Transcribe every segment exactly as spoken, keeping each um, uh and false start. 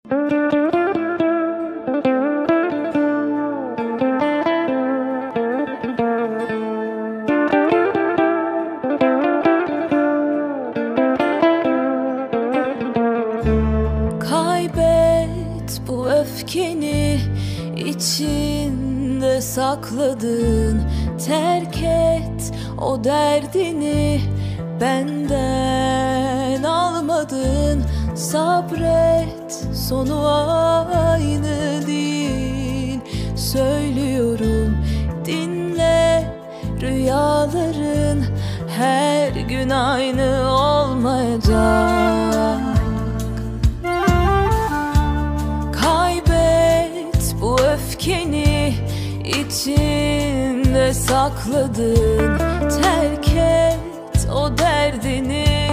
Kaybet bu öfkeni, içinde sakladın. Terk et o derdini, benden almadın. Sabret, sonu aynı değil. Söylüyorum, dinle. Rüyaların her gün aynı olmayacak. Kaybet bu öfkeni, içinde sakladın. Terk et o derdini,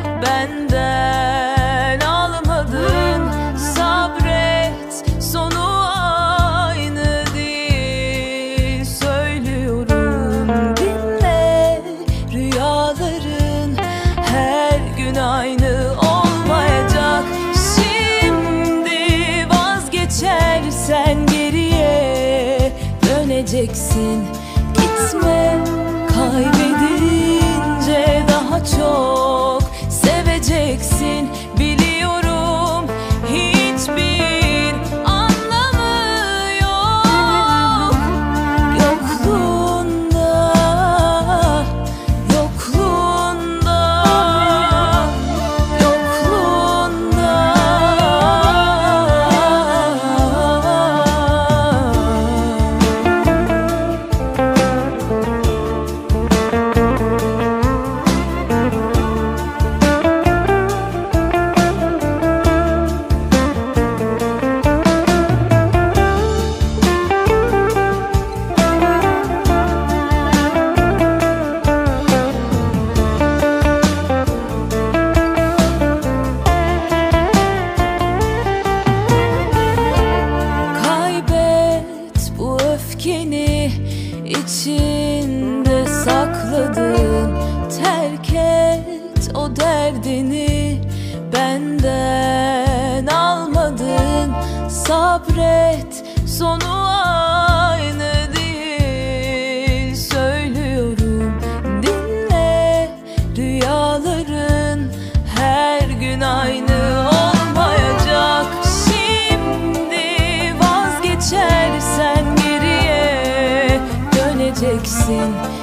benden almadın. Sabret, sonu aynı değil. Söylüyorum, dinle. Rüyaların her gün aynı olmayacak. Şimdi vazgeçersen geriye döneceksin. Gitme, kaybedince daha çok seveceksin. Biliyorum, hiçbir anlamı yok yokluğunda, yokluğunda, yokluğunda. Öfkeni içinde sakladın. Terk et o derdini, benden almadın. Sabret, sonu aynı değil. Söylüyorum, dinle. Rüyaların her gün aynı olmayacak. Şimdi vazgeçersen geriye döneceksin.